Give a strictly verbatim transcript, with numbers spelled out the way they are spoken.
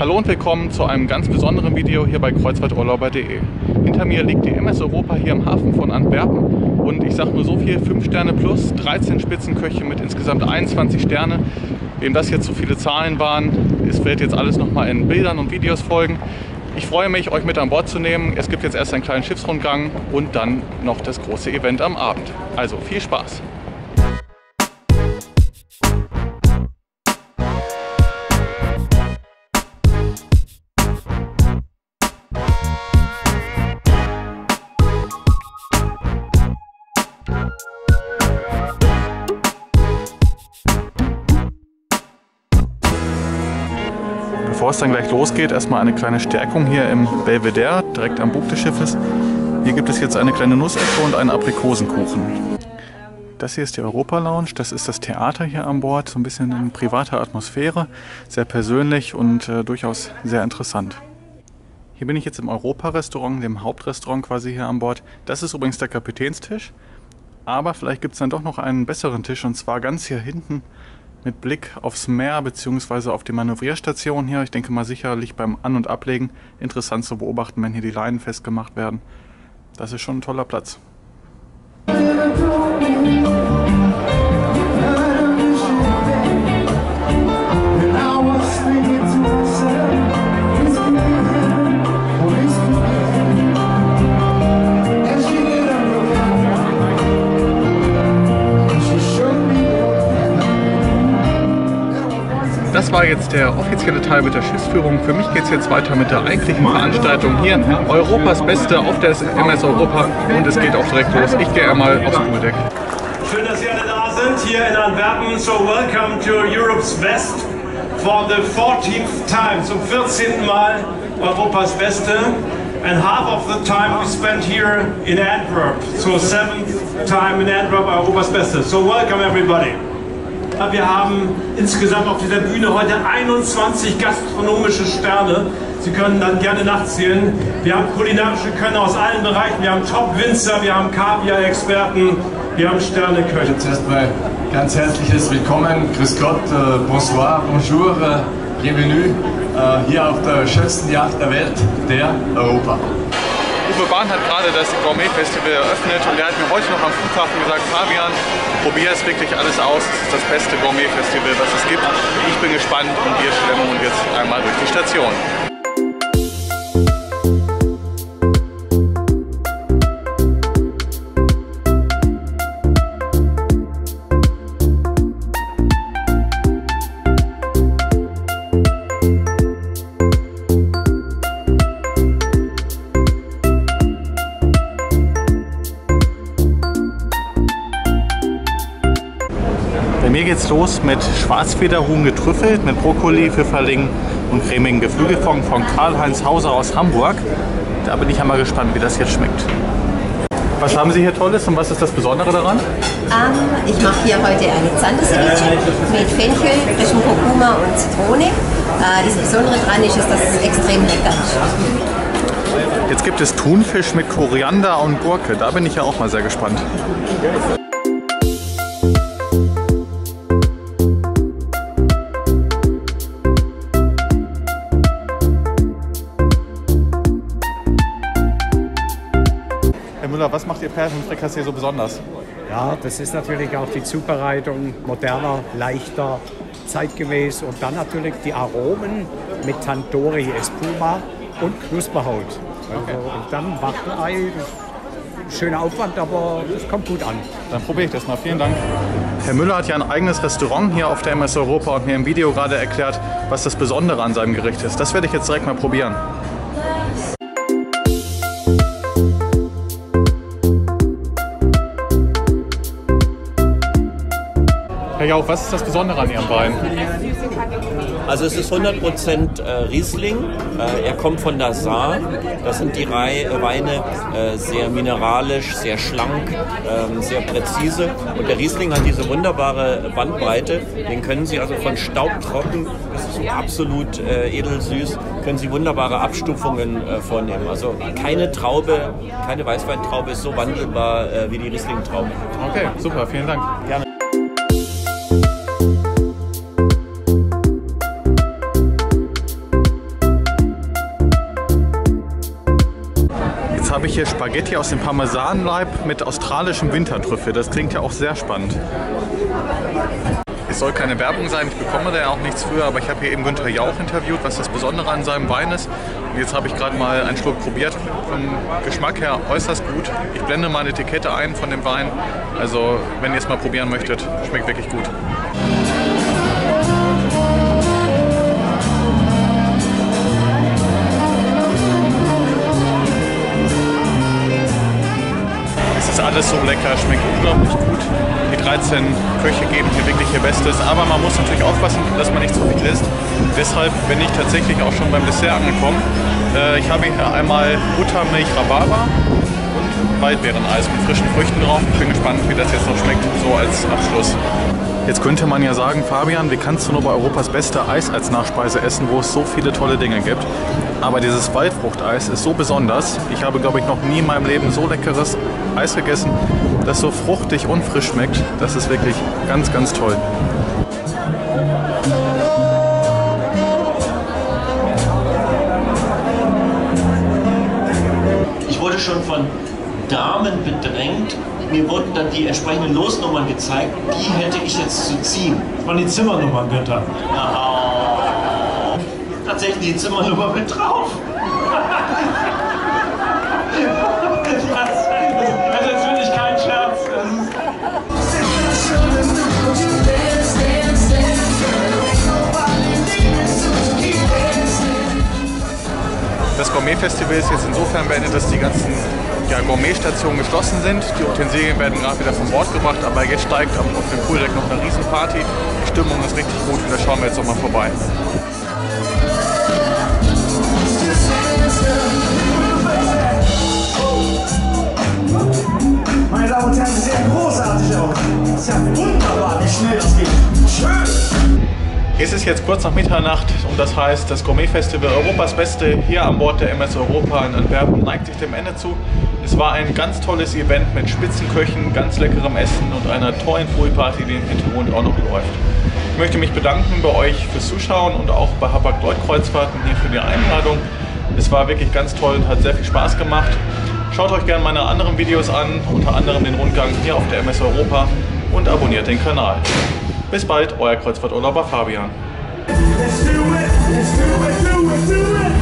Hallo und willkommen zu einem ganz besonderen Video hier bei kreuzfahrturlauber punkt de. Hinter mir liegt die M S Europa hier im Hafen von Antwerpen und ich sage nur so viel, fünf Sterne plus, dreizehn Spitzenköche mit insgesamt einundzwanzig Sterne. Wem das jetzt so viele Zahlen waren, es wird jetzt alles nochmal in Bildern und Videos folgen. Ich freue mich, euch mit an Bord zu nehmen. Es gibt jetzt erst einen kleinen Schiffsrundgang und dann noch das große Event am Abend. Also viel Spaß! Bevor es dann gleich losgeht, erstmal eine kleine Stärkung hier im Belvedere, direkt am Bug des Schiffes. Hier gibt es jetzt eine kleine Nussecke und einen Aprikosenkuchen. Das hier ist die Europa Lounge, das ist das Theater hier an Bord, so ein bisschen in privater Atmosphäre, sehr persönlich und äh, durchaus sehr interessant. Hier bin ich jetzt im Europa-Restaurant, dem Hauptrestaurant quasi hier an Bord. Das ist übrigens der Kapitänstisch, aber vielleicht gibt es dann doch noch einen besseren Tisch und zwar ganz hier hinten, mit Blick aufs Meer bzw. auf die Manövrierstation hier. Ich denke mal sicherlich beim An- und Ablegen interessant zu beobachten, wenn hier die Leinen festgemacht werden. Das ist schon ein toller Platz. Das war jetzt der offizielle Teil mit der Schiffsführung. Für mich geht es jetzt weiter mit der eigentlichen Veranstaltung hier. Europas Beste auf der M S Europa und es geht auch direkt los. Ich gehe einmal aufs Pooldeck. Schön, dass Sie alle da sind hier in Antwerpen. So welcome to Europe's Best for the fourteenth time, zum vierzehnten Mal Europas Beste. And half of the time we spent here in Antwerp. So seventh time in Antwerp Europas Beste. So welcome everybody. Wir haben insgesamt auf dieser Bühne heute einundzwanzig gastronomische Sterne. Sie können dann gerne nachzählen. Wir haben kulinarische Könner aus allen Bereichen. Wir haben Top-Winzer, wir haben Kaviar-Experten, wir haben Sterneköche. Zuerst mal ganz herzliches Willkommen, Grüß Gott, äh, bonsoir, bonjour, äh, bienvenue äh, hier auf der schönsten Yacht der Welt, der Europa. Uwe Bahn hat gerade das Gourmet-Festival eröffnet und er hat mir heute noch am Flughafen gesagt, Fabian, probier es wirklich alles aus, es ist das beste Gourmet-Festival, was es gibt. Ich bin gespannt und wir schlemmen uns jetzt einmal durch die Station. Bei mir geht's los mit Schwarzfederhuhn getrüffelt, mit Brokkoli, Pfifferling und cremigen Geflügelfond von Karl-Heinz Hauser aus Hamburg. Da bin ich einmal gespannt, wie das jetzt schmeckt. Was haben Sie hier Tolles und was ist das Besondere daran? Ähm, ich mache hier heute eine Zander-Ceviche mit Fenchel, frischem Kurkuma und Zitrone. Äh, das Besondere daran ist, dass das extrem lecker ist. Jetzt gibt es Thunfisch mit Koriander und Gurke. Da bin ich ja auch mal sehr gespannt. Herr Müller, was macht Ihr Persenfrikassee so besonders? Ja, das ist natürlich auch die Zubereitung moderner, leichter, zeitgemäß und dann natürlich die Aromen mit Tandoori Espuma und Knusperhaut. Also, okay. Und dann Wachtelei, schöner Aufwand, aber es kommt gut an. Dann probiere ich das mal. Vielen Dank. Herr Müller hat ja ein eigenes Restaurant hier auf der M S Europa und mir im Video gerade erklärt, was das Besondere an seinem Gericht ist. Das werde ich jetzt direkt mal probieren. Herr Jauch, was ist das Besondere an Ihrem Wein? Also es ist hundert Prozent äh, Riesling, äh, er kommt von der Saar, das sind die Rei Weine, äh, sehr mineralisch, sehr schlank, äh, sehr präzise und der Riesling hat diese wunderbare Bandbreite, den können Sie also von staubtrocken bis zu absolut äh, edelsüß, können Sie wunderbare Abstufungen äh, vornehmen. Also keine Traube, keine Weißweintraube ist so wandelbar äh, wie die Riesling-Traube. Okay, super, vielen Dank. Gerne. habe ich hier Spaghetti aus dem Parmesanleib mit australischem Wintertrüffel. Das klingt ja auch sehr spannend. Es soll keine Werbung sein, ich bekomme da ja auch nichts für, aber ich habe hier eben Günther Jauch interviewt, was das Besondere an seinem Wein ist. Und jetzt habe ich gerade mal einen Schluck probiert. Vom Geschmack her äußerst gut. Ich blende mal eine Etikette ein von dem Wein. Also wenn ihr es mal probieren möchtet, schmeckt wirklich gut. Es ist alles so lecker, schmeckt unglaublich gut. Die dreizehn Köche geben hier wirklich ihr Bestes, aber man muss natürlich aufpassen, dass man nicht zu viel isst. Deshalb bin ich tatsächlich auch schon beim Dessert angekommen. Äh, ich habe hier einmal Buttermilch Rhabarber und Waldbeereneis mit frischen Früchten drauf. Ich bin gespannt, wie das jetzt noch schmeckt, so als Abschluss. Jetzt könnte man ja sagen, Fabian, wie kannst du nur bei Europas beste Eis als Nachspeise essen, wo es so viele tolle Dinge gibt? Aber dieses Waldfruchteis ist so besonders. Ich habe, glaube ich, noch nie in meinem Leben so leckeres Eis gegessen, das so fruchtig und frisch schmeckt. Das ist wirklich ganz, ganz toll. Ich wurde schon von Damen bedrängt. Mir wurden dann die entsprechenden Losnummern gezeigt. Die hätte ich jetzt zu ziehen. Das waren die Zimmernummern, Günther. Oh, tatsächlich die Zimmernummer mit drauf. Das, das ist wirklich kein Scherz. Das Gourmet-Festival ist jetzt insofern beendet, dass die ganzen ja, Gourmet-Stationen geschlossen sind. Die Utensilien werden gerade wieder von Bord gebracht, aber jetzt steigt auf dem Pooldeck noch eine Riesenparty. Die Stimmung ist richtig gut und da schauen wir jetzt noch mal vorbei. Meine Damen und Herren, Sie sehen großartig aus. Das ist ja wunderbar, wie schnell das geht. Schön! Es ist jetzt kurz nach Mitternacht und das heißt, das Gourmet-Festival Europas Beste hier an Bord der M S Europa in Antwerpen neigt sich dem Ende zu. Es war ein ganz tolles Event mit Spitzenköchen, ganz leckerem Essen und einer tollen Poolparty, die im Hintergrund auch noch läuft. Ich möchte mich bedanken bei euch fürs Zuschauen und auch bei Hapag-Lloyd-Kreuzfahrten hier für die Einladung. Es war wirklich ganz toll und hat sehr viel Spaß gemacht. Schaut euch gerne meine anderen Videos an, unter anderem den Rundgang hier auf der M S Europa und abonniert den Kanal. Bis bald, euer Kreuzfahrturlauber Fabian. Let's do it, let's do it, do it, do it.